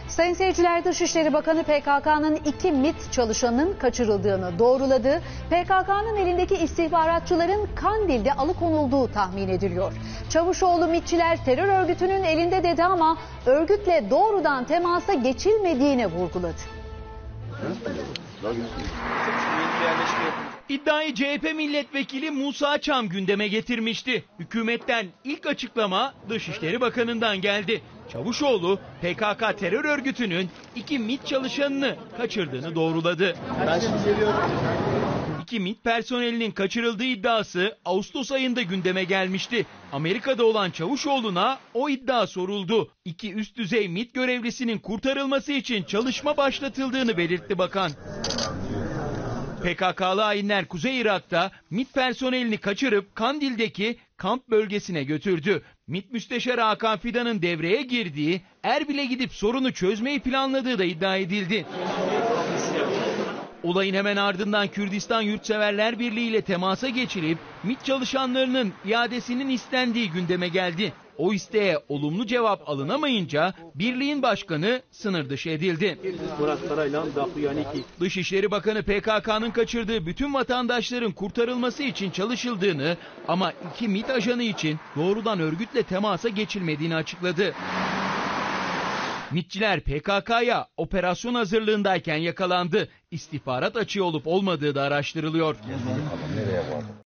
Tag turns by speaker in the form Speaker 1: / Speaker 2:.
Speaker 1: Sayın seyirciler, Dışişleri Bakanı PKK'nın 2 MİT çalışanının kaçırıldığını doğruladı. PKK'nın elindeki istihbaratçıların Kandil'de alıkonulduğu tahmin ediliyor. Çavuşoğlu MİTçiler terör örgütünün elinde dedi ama örgütle doğrudan temasa geçilmediğini vurguladı.
Speaker 2: İddiayı CHP milletvekili Musa Çam gündeme getirmişti. Hükümetten ilk açıklama Dışişleri Bakanı'ndan geldi. Çavuşoğlu PKK terör örgütünün 2 MİT çalışanını kaçırdığını doğruladı. 2 MİT personelinin kaçırıldığı iddiası Ağustos ayında gündeme gelmişti. Amerika'da olan Çavuşoğlu'na o iddia soruldu. 2 üst düzey MİT görevlisinin kurtarılması için çalışma başlatıldığını belirtti bakan. PKK'lı hainler Kuzey Irak'ta MİT personelini kaçırıp Kandil'deki kamp bölgesine götürdü. MİT Müsteşarı Hakan Fidan'ın devreye girdiği, Erbil'e gidip sorunu çözmeyi planladığı da iddia edildi. Olayın hemen ardından Kürdistan Yurtseverler Birliği ile temasa geçilip MİT çalışanlarının iadesinin istendiği gündeme geldi. O isteğe olumlu cevap alınamayınca birliğin başkanı sınır dışı edildi. Dışişleri Bakanı PKK'nın kaçırdığı bütün vatandaşların kurtarılması için çalışıldığını ama 2 MİT ajanı için doğrudan örgütle temasa geçilmediğini açıkladı. MİTçiler PKK'ya operasyon hazırlığındayken yakalandı. İstihbarat açığı olup olmadığı da araştırılıyor.